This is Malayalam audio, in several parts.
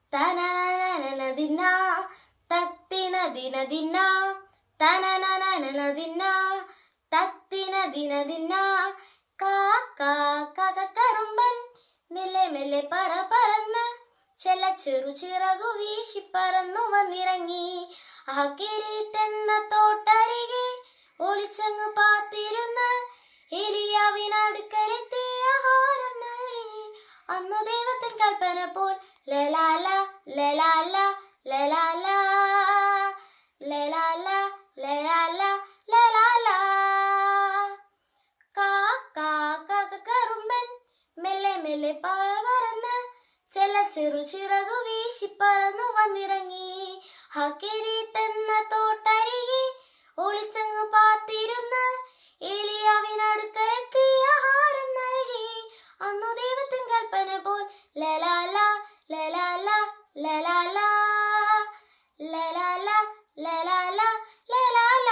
തനനനനദിന തത്തിന ദിന ദിന തനനനനദിന തത്തിന ദിന ദിന കാക്കറുമ്പൻ മെല്ലെ മെല്ലെ പറന്ന് ചെറു ചിറകു വീശി പറന്നു വന്നിറങ്ങി. ആ കിരീത്തെന്ന തോട്ടരികെ ഒളിച്ചങ്ങ് പാത്തിരുന്ന് എലിയാവിനടുക്കലെത്തി ആഹാരം നൽകി. അന്നു ദൈവത്തിൻ കൽപ്പന പോൽ ലലാല ലലാല ലലാല ലലാല ലലാല ലലാല. കാക്കറുമ്പൻ മെല്ലെ മെല്ലെ പറന്ന് ചെറു ചിറകു വീശി പറന്നു വന്നിറങ്ങി. ആ കിരീത്തെന്ന തോട്ടരികെ ഒളിച്ചങ്ങ് പാത്തിരുന്ന് എലിയാവിനടുക്കലെത്തി ആഹാരം നൽകി. അന്നു ദൈവത്തിൻ കൽപ്പന പോൽ ലലാല ലലാല ലലാല ലലാല ലലാല ലലാല.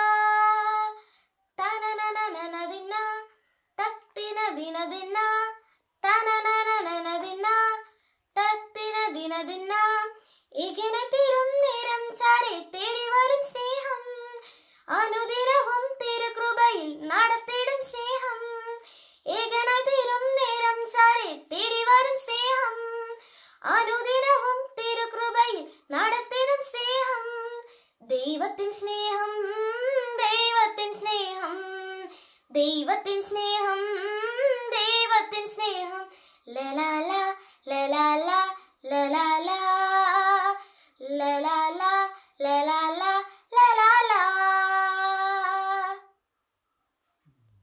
തനനനനദിന തത്തിന ദിന ദിന തനനനനദിന തത്തിന ദിന ദിന. ഇങ്ങനെ തീരും നേരം ചാരെ തേടി വരും സ്നേഹം, അനുദിനവും തിരുകൃപയിൽ നടത്തിടും സ്നേഹം. ഏകനായി തീരും നേരം ചാരെ തേടി വരും സ്നേഹം, അനുദിനവും തിരുകൃപയിൽ നടത്തിടും സ്നേഹം. ദൈവത്തിൻ സ്നേഹം ദൈവത്തിൻ സ്നേഹം ദൈവത്തിൻ സ്നേഹം